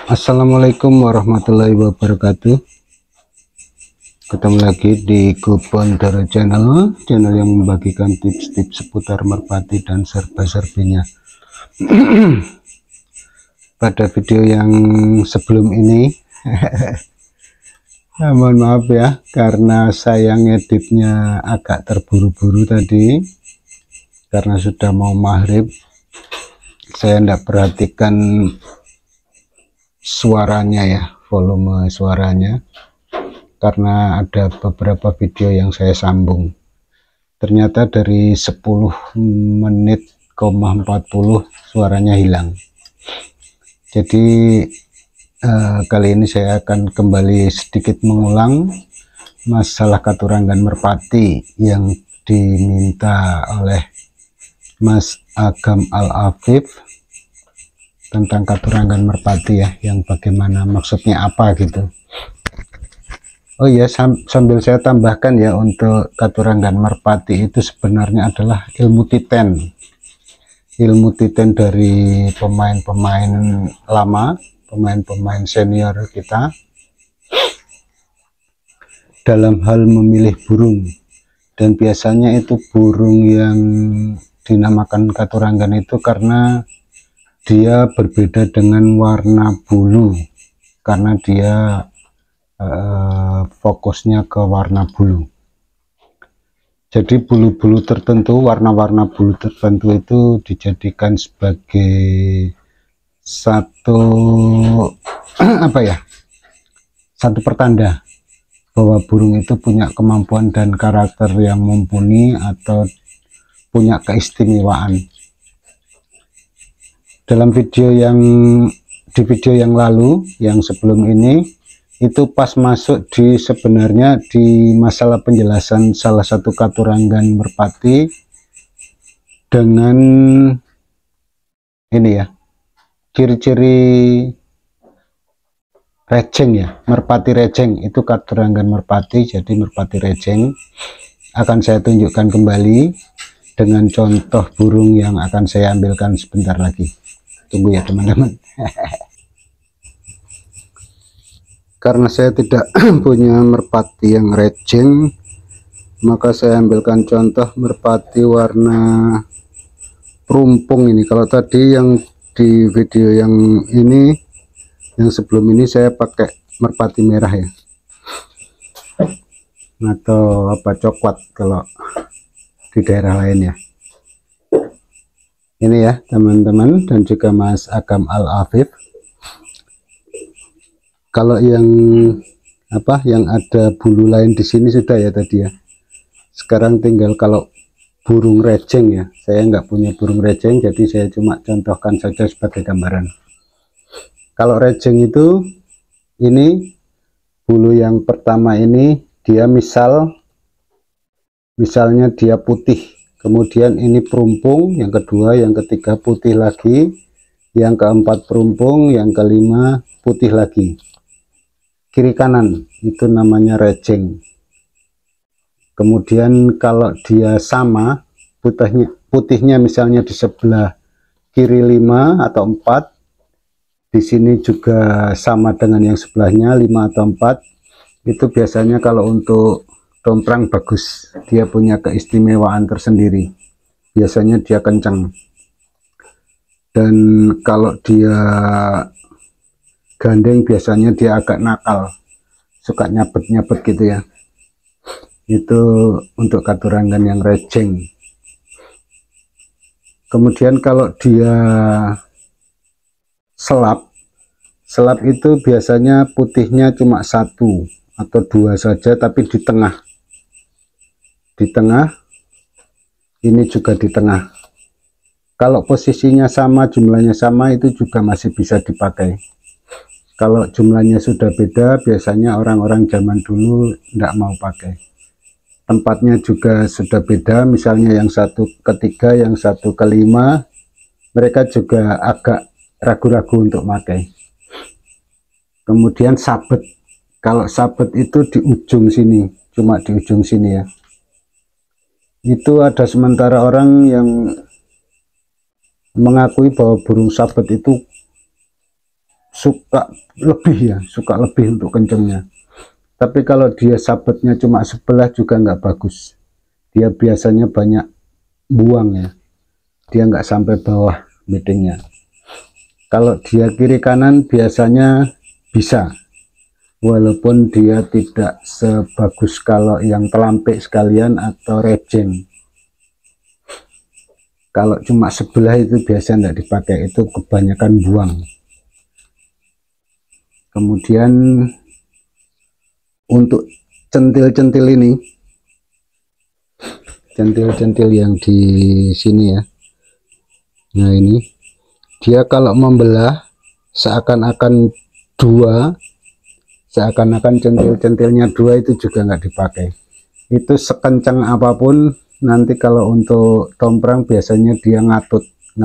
Assalamualaikum warahmatullahi wabarakatuh. Ketemu lagi di Gopondoro Channel yang membagikan tips-tips seputar merpati dan serba-serbinya. Pada video yang sebelum ini mohon maaf ya, karena saya ngeditnya agak terburu-buru tadi, karena sudah mau maghrib. Saya tidak perhatikan suaranya ya, volume suaranya, karena ada beberapa video yang saya sambung. Ternyata dari 10 menit, 40 suaranya hilang. Jadi kali ini saya akan kembali sedikit mengulang masalah Katuranggan merpati yang diminta oleh Mas Agam Al-Afif tentang Katuranggan merpati ya, yang bagaimana maksudnya apa gitu. Oh ya, sambil saya tambahkan ya, untuk Katuranggan merpati itu sebenarnya adalah ilmu titen dari pemain-pemain lama, pemain-pemain senior kita dalam hal memilih burung. Dan biasanya itu burung yang dinamakan Katuranggan itu karena dia berbeda dengan warna bulu, karena dia fokusnya ke warna bulu. Jadi bulu-bulu tertentu, warna-warna bulu tertentu itu dijadikan sebagai satu satu pertanda bahwa burung itu punya kemampuan dan karakter yang mumpuni atau punya keistimewaan. Dalam video yang lalu, yang sebelum ini, itu pas masuk sebenarnya di masalah penjelasan salah satu Katuranggan merpati dengan ini ya, ciri-ciri rejeng ya, merpati rejeng itu Katuranggan merpati. Jadi merpati rejeng akan saya tunjukkan kembali dengan contoh burung yang akan saya ambilkan sebentar lagi. Tunggu ya teman-teman. Karena saya tidak punya merpati yang rejeng, maka saya ambilkan contoh merpati warna perumpung ini. Kalau tadi yang di video yang ini, yang sebelum ini, saya pakai merpati merah ya, atau apa, coklat kalau di daerah lain ya. Ini ya teman-teman dan juga Mas Agam Al-Afif. Kalau yang ada bulu lain di sini sudah ya tadi ya. Sekarang tinggal kalau burung rejeng ya. Saya nggak punya burung rejeng, jadi saya cuma contohkan saja sebagai gambaran. Kalau rejeng itu, ini bulu yang pertama ini dia misalnya dia putih. Kemudian ini perumpung, yang kedua, yang ketiga putih lagi, yang keempat perumpung, yang kelima putih lagi. Kiri kanan itu namanya rejeng. Kemudian kalau dia sama, putihnya misalnya di sebelah kiri 5 atau 4, di sini juga sama dengan yang sebelahnya 5 atau 4, itu biasanya kalau untuk domprang bagus, dia punya keistimewaan tersendiri, biasanya dia kencang. Dan kalau dia gandeng biasanya dia agak nakal, suka nyabet-nyabet gitu ya. Itu untuk Katuranggan yang rejeng. Kemudian kalau dia selap itu biasanya putihnya cuma 1 atau 2 saja, tapi di tengah, ini juga di tengah. Kalau posisinya sama, jumlahnya sama, itu juga masih bisa dipakai. Kalau jumlahnya sudah beda, biasanya orang-orang zaman dulu tidak mau pakai. Tempatnya juga sudah beda, misalnya yang satu ke 3, yang satu ke 5, mereka juga agak ragu-ragu untuk pakai. Kemudian sabet, kalau sabet itu di ujung sini, cuma di ujung sini ya. Itu ada sementara orang yang mengakui bahwa burung sabet itu suka lebih untuk kencengnya. Tapi kalau dia sabetnya cuma sebelah juga nggak bagus, dia biasanya banyak buang ya, dia nggak sampai bawah mitingnya. Kalau dia kiri kanan biasanya bisa, walaupun dia tidak sebagus kalau yang telampik sekalian atau rejeng. Kalau cuma sebelah itu biasa tidak dipakai, itu kebanyakan buang. Kemudian untuk centil-centil ini, centil-centil yang di sini ya, nah ini dia kalau membelah seakan-akan dua, seakan-akan centil-centilnya dua, itu juga nggak dipakai. Itu sekencang apapun, nanti kalau untuk tomprang biasanya dia ngatut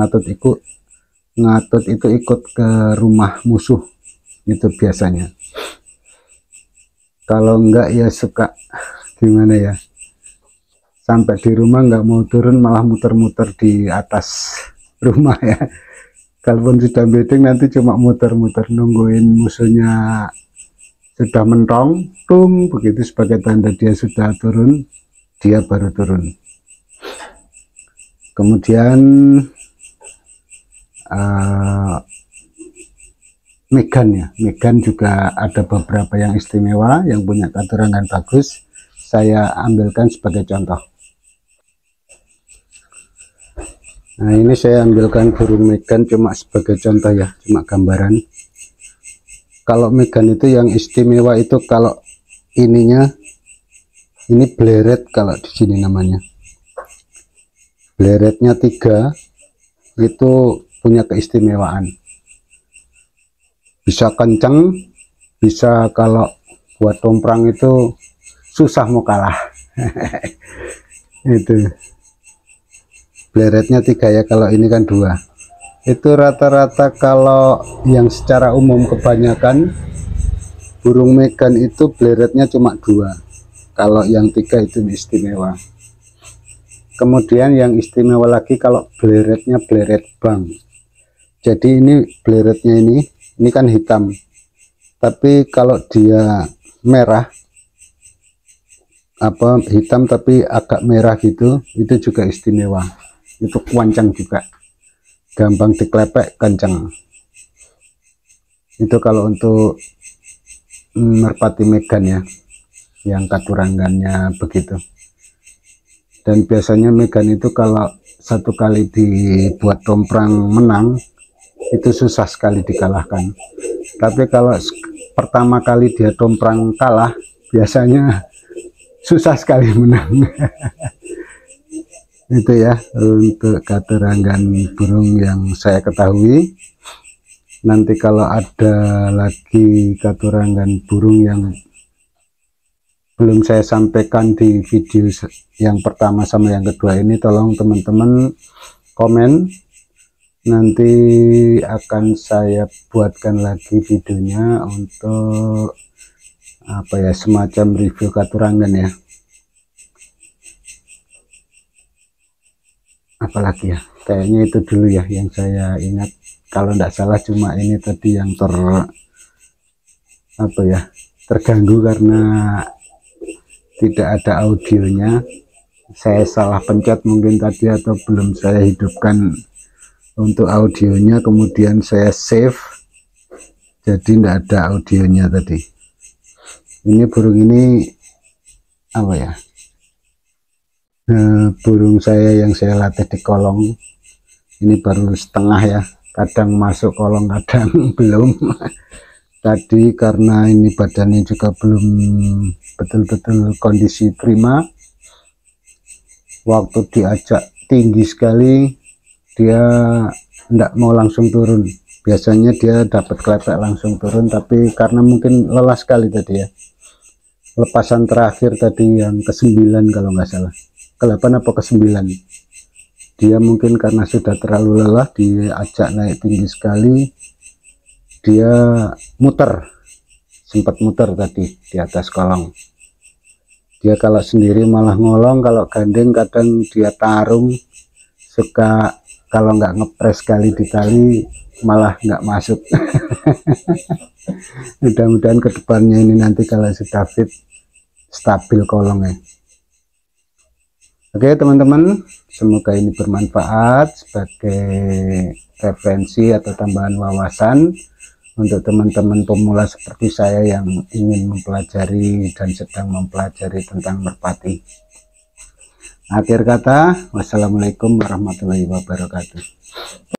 itu ikut ke rumah musuh, itu biasanya. Kalau enggak ya suka gimana ya, sampai di rumah nggak mau turun, malah muter-muter di atas rumah ya. Kalaupun sudah meeting nanti cuma muter-muter nungguin musuhnya sudah mentong, tung, begitu sebagai tanda dia sudah turun, dia baru turun. Kemudian Megan ya, Megan juga ada beberapa yang istimewa, yang punya katurangan bagus. Saya ambilkan sebagai contoh. Nah ini saya ambilkan burung Megan cuma sebagai contoh ya, cuma gambaran. Kalau Megan itu yang istimewa itu kalau ininya, ini bleret kalau di sini namanya. Bleretnya 3, itu punya keistimewaan. Bisa kenceng, bisa kalau buat tomprang itu susah mau kalah. Itu bleretnya 3 ya, kalau ini kan 2. Itu rata-rata kalau yang secara umum kebanyakan burung Megan itu bleretnya cuma 2, kalau yang 3 itu istimewa. Kemudian yang istimewa lagi kalau bleretnya bleret bang. Jadi ini bleretnya ini kan hitam, tapi kalau dia merah, hitam tapi agak merah gitu, itu juga istimewa. Itu kuancang juga, gampang diklepek, kencang. Itu kalau untuk merpati Megan ya, yang katurangannya begitu. Dan biasanya Megan itu kalau satu kali dibuat tomprang menang, itu susah sekali dikalahkan. Tapi kalau pertama kali dia tomprang kalah, biasanya susah sekali menang. Itu ya untuk katurangan burung yang saya ketahui. Nanti kalau ada lagi katurangan burung yang belum saya sampaikan di video yang pertama sama yang kedua ini, tolong teman-teman komen, nanti akan saya buatkan lagi videonya untuk semacam review katurangan ya. Apalagi ya, kayaknya itu dulu ya yang saya ingat, kalau tidak salah cuma ini tadi yang terganggu karena tidak ada audionya. Saya salah pencet mungkin tadi, atau belum saya hidupkan untuk audionya, kemudian saya save, jadi tidak ada audionya tadi. Ini burung ini burung saya yang saya latih di kolong ini baru setengah ya, kadang masuk kolong kadang belum. Tadi karena ini badannya juga belum betul-betul kondisi prima, waktu diajak tinggi sekali dia tidak mau langsung turun. Biasanya dia dapat klepek langsung turun, tapi karena mungkin lelah sekali tadi ya, lepasan terakhir tadi yang ke-9 kalau nggak salah, ke-8 apa ke-9, dia mungkin karena sudah terlalu lelah, diajak naik tinggi sekali, dia sempat muter tadi di atas kolong. Dia kalau sendiri malah ngolong, kalau gandeng kadang dia tarung, suka kalau nggak ngepres kali dikali malah nggak masuk. Mudah-mudahan kedepannya ini nanti kalau sudah fit stabil kolongnya. Oke teman-teman, semoga ini bermanfaat sebagai referensi atau tambahan wawasan untuk teman-teman pemula seperti saya yang ingin mempelajari dan sedang mempelajari tentang merpati. Akhir kata, wassalamualaikum warahmatullahi wabarakatuh.